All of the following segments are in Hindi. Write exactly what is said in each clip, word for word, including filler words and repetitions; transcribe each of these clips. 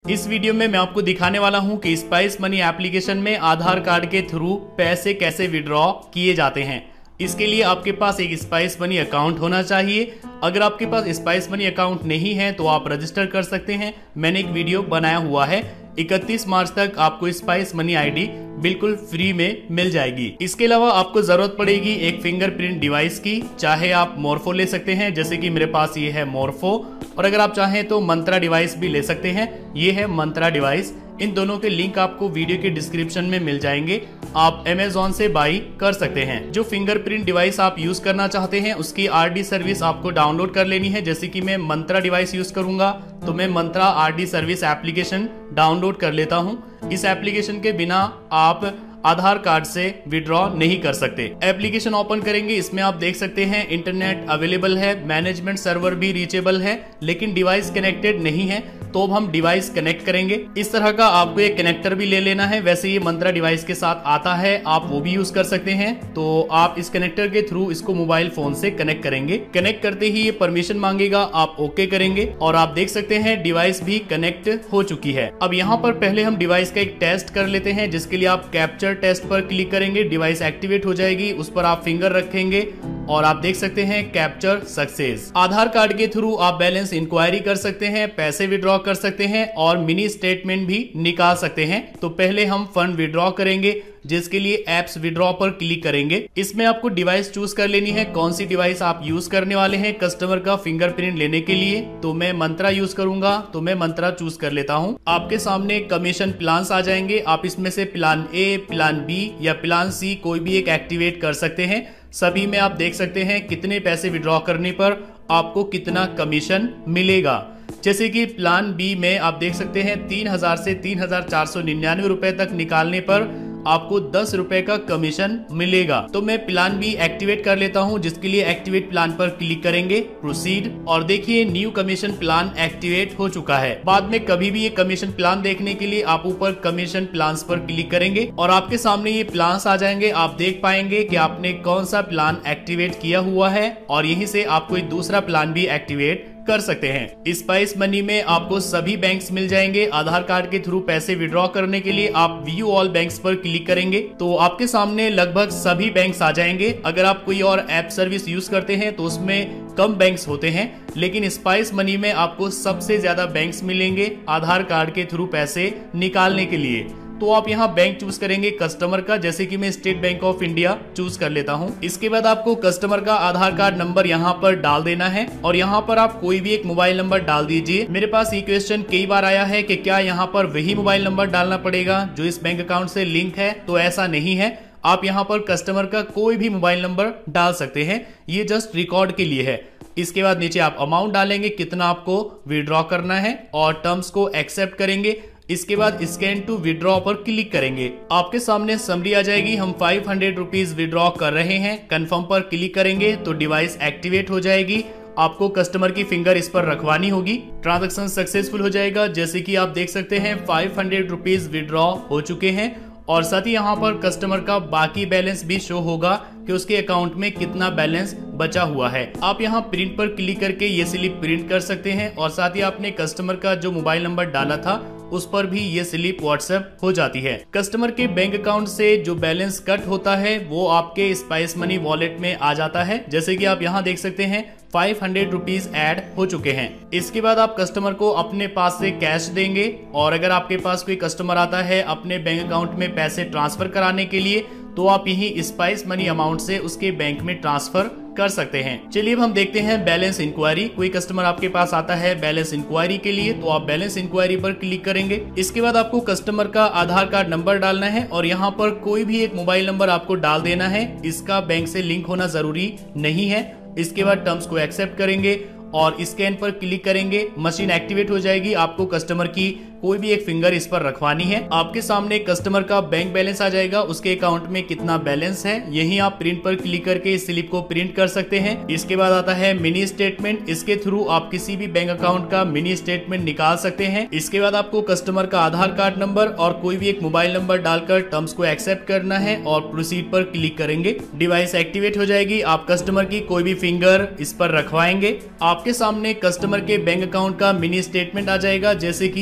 इस वीडियो में मैं आपको दिखाने वाला हूं कि स्पाइस मनी एप्लीकेशन में आधार कार्ड के थ्रू पैसे कैसे विड्रॉ किए जाते हैं। इसके लिए आपके पास एक स्पाइस मनी अकाउंट होना चाहिए। अगर आपके पास स्पाइस मनी अकाउंट नहीं है तो आप रजिस्टर कर सकते हैं। मैंने एक वीडियो बनाया हुआ है। इकतीस मार्च तक आपको स्पाइस मनी आईडी बिल्कुल फ्री में मिल जाएगी। इसके अलावा आपको जरूरत पड़ेगी एक फिंगरप्रिंट डिवाइस की। चाहे आप मोरफो ले सकते हैं, जैसे कि मेरे पास ये है मोरफो, और अगर आप चाहें तो मंत्रा डिवाइस भी ले सकते हैं। ये है मंत्रा डिवाइस। इन दोनों के लिंक आपको वीडियो के डिस्क्रिप्शन में मिल जाएंगे। आप अमेज़न से बाई कर सकते हैं। जो फिंगरप्रिंट डिवाइस आप यूज करना चाहते हैं उसकी आरडी सर्विस आपको डाउनलोड कर लेनी है। जैसे कि मैं मंत्रा डिवाइस यूज करूंगा तो मैं Mantra RD service application download कर लेता हूं। इस एप्लीकेशन के बिना आप आधार कार्ड से विड्रॉ नहीं कर सकते। एप्लीकेशन ओपन करेंगे, इसमें आप देख सकते हैं इंटरनेट अवेलेबल है, मैनेजमेंट सर्वर भी रीचेबल है, लेकिन डिवाइस कनेक्टेड नहीं है। तो अब हम डिवाइस कनेक्ट करेंगे। इस तरह का आपको एक कनेक्टर भी ले लेना है। वैसे ये मंत्रा डिवाइस के साथ आता है, आप वो भी यूज कर सकते हैं। तो आप इस कनेक्टर के थ्रू इसको मोबाइल फोन से कनेक्ट करेंगे। कनेक्ट करते ही ये परमिशन मांगेगा, आप ओके करेंगे और आप देख सकते हैं डिवाइस भी कनेक्ट हो चुकी है। अब यहाँ पर पहले हम डिवाइस का एक टेस्ट कर लेते हैं, जिसके लिए आप कैप्चर टेस्ट पर क्लिक करेंगे। डिवाइस एक्टिवेट हो जाएगी, उस पर आप फिंगर रखेंगे और आप देख सकते हैं कैप्चर सक्सेस। आधार कार्ड के थ्रू आप बैलेंस इंक्वायरी कर सकते हैं, पैसे विड्रॉ कर सकते हैं और मिनी स्टेटमेंट भी निकाल सकते हैं। तो पहले हम फंड विड्रॉ करेंगे, जिसके लिए एप्स विड्रॉ पर क्लिक करेंगे। इसमें आपको डिवाइस चूज कर लेनी है, कौन सी डिवाइस आप यूज करने वाले हैं कस्टमर का फिंगरप्रिंट लेने के लिए। तो मैं मंत्रा यूज करूंगा, तो मैं मंत्रा चूज कर लेता हूं। आपके सामने कमीशन प्लान्स आ जाएंगे। आप इसमें से प्लान ए, प्लान बी या प्लान सी कोई भी एक एक्टिवेट कर सकते हैं। सभी में आप देख सकते हैं कितने पैसे विड्रॉ करने पर आपको कितना कमीशन मिलेगा। जैसे कि प्लान बी में आप देख सकते हैं तीन हजार से तीन हजार चार सौ निन्यानवे रुपए तक निकालने पर आपको दस रुपए का कमीशन मिलेगा। तो मैं प्लान बी एक्टिवेट कर लेता हूं, जिसके लिए एक्टिवेट प्लान पर क्लिक करेंगे, प्रोसीड, और देखिए न्यू कमीशन प्लान एक्टिवेट हो चुका है। बाद में कभी भी ये कमीशन प्लान देखने के लिए आप ऊपर कमीशन प्लान्स पर क्लिक करेंगे और आपके सामने ये प्लान्स आ जाएंगे। आप देख पाएंगे कि आपने कौन सा प्लान एक्टिवेट किया हुआ है और यहीं से आप कोई दूसरा प्लान भी एक्टिवेट कर सकते हैं। स्पाइस मनी में आपको सभी बैंक्स मिल जाएंगे। आधार कार्ड के थ्रू पैसे विड्रॉ करने के लिए आप व्यू ऑल बैंक्स पर क्लिक करेंगे तो आपके सामने लगभग सभी बैंक्स आ जाएंगे। अगर आप कोई और ऐप सर्विस यूज करते हैं तो उसमें कम बैंक्स होते हैं, लेकिन स्पाइस मनी में आपको सबसे ज्यादा बैंक्स मिलेंगे आधार कार्ड के थ्रू पैसे निकालने के लिए। तो आप यहाँ बैंक चूज करेंगे कस्टमर का, जैसे कि मैं State Bank of India choose कर लेता हूँ। इसके बाद आपको कस्टमर का आधार कार्ड नंबर यहाँ पर डाल देना है और यहाँ पर आप कोई भी एक मोबाइल नंबर डाल दीजिए। मेरे पास ये क्वेश्चन कई बार आया है कि क्या यहाँ पर वही मोबाइल नंबर डालना पड़ेगा जो इस बैंक अकाउंट से लिंक है, तो ऐसा नहीं है। आप यहाँ पर कस्टमर का कोई भी मोबाइल नंबर डाल सकते हैं, ये जस्ट रिकॉर्ड के लिए है। इसके बाद नीचे आप अमाउंट डालेंगे, कितना आपको विड्रॉ करना है, और टर्म्स को एक्सेप्ट करेंगे। इसके बाद स्कैन टू विड्रॉ पर क्लिक करेंगे। आपके सामने समरी आ जाएगी, हम फाइव हंड्रेड रुपीज विड्रॉ कर रहे हैं। कंफर्म पर क्लिक करेंगे तो डिवाइस एक्टिवेट हो जाएगी। आपको कस्टमर की फिंगर इस पर रखवानी होगी। ट्रांजैक्शन सक्सेसफुल हो जाएगा। जैसे कि आप देख सकते हैं फाइव हंड्रेड रुपीज विड्रॉ हो चुके हैं और साथ ही यहाँ पर कस्टमर का बाकी बैलेंस भी शो होगा कि उसके अकाउंट में कितना बैलेंस बचा हुआ है। आप यहाँ प्रिंट पर क्लिक करके ये स्लिप प्रिंट कर सकते हैं और साथ ही आपने कस्टमर का जो मोबाइल नंबर डाला था उस पर भी ये स्लिप व्हाट्सएप हो जाती है। कस्टमर के बैंक अकाउंट से जो बैलेंस कट होता है वो आपके स्पाइस मनी वॉलेट में आ जाता है। जैसे कि आप यहाँ देख सकते हैं फाइव हंड्रेड रुपीज ऐड हो चुके हैं। इसके बाद आप कस्टमर को अपने पास से कैश देंगे और अगर आपके पास कोई कस्टमर आता है अपने बैंक अकाउंट में पैसे ट्रांसफर कराने के लिए तो आप यही स्पाइस मनी अमाउंट से उसके बैंक में ट्रांसफर कर सकते हैं। चलिए अब हम देखते हैं बैलेंस इंक्वायरी। कोई कस्टमर आपके पास आता है बैलेंस इंक्वायरी के लिए तो आप बैलेंस इंक्वायरी पर क्लिक करेंगे। इसके बाद आपको कस्टमर का आधार कार्ड नंबर डालना है और यहाँ पर कोई भी एक मोबाइल नंबर आपको डाल देना है। इसका बैंक से लिंक होना जरूरी नहीं है। इसके बाद टर्म्स को एक्सेप्ट करेंगे और स्कैन पर क्लिक करेंगे, मशीन एक्टिवेट हो जाएगी। आपको कस्टमर की कोई भी एक फिंगर इस पर रखवानी है। आपके सामने कस्टमर का बैंक बैलेंस आ जाएगा, उसके अकाउंट में कितना बैलेंस है। यहीं आप प्रिंट पर क्लिक करके इस स्लिप को प्रिंट कर सकते हैं। इसके बाद आता है मिनी स्टेटमेंट। इसके थ्रू आप किसी भी बैंक अकाउंट का मिनी स्टेटमेंट निकाल सकते हैं। इसके बाद आपको कस्टमर का आधार कार्ड नंबर और कोई भी एक मोबाइल नंबर डालकर टर्म्स को एक्सेप्ट करना है और प्रोसीड पर क्लिक करेंगे। डिवाइस एक्टिवेट हो जाएगी। आप कस्टमर की कोई भी फिंगर इस पर रखवाएंगे। आपके सामने कस्टमर के बैंक अकाउंट का मिनी स्टेटमेंट आ जाएगा, जैसे कि आप यहाँ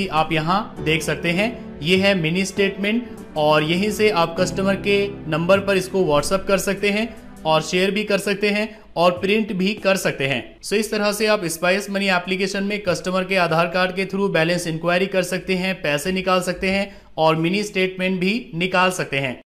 यहाँ देख सकते हैं। ये है मिनी स्टेटमेंट और यहीं से आप कस्टमर के नंबर पर इसको व्हाट्सअप कर सकते हैं और शेयर भी कर सकते हैं और प्रिंट भी कर सकते हैं। सो इस तरह से आप स्पाइस मनी एप्लीकेशन में कस्टमर के आधार कार्ड के थ्रू बैलेंस इंक्वायरी कर सकते हैं, पैसे निकाल सकते हैं और मिनी स्टेटमेंट भी निकाल सकते हैं।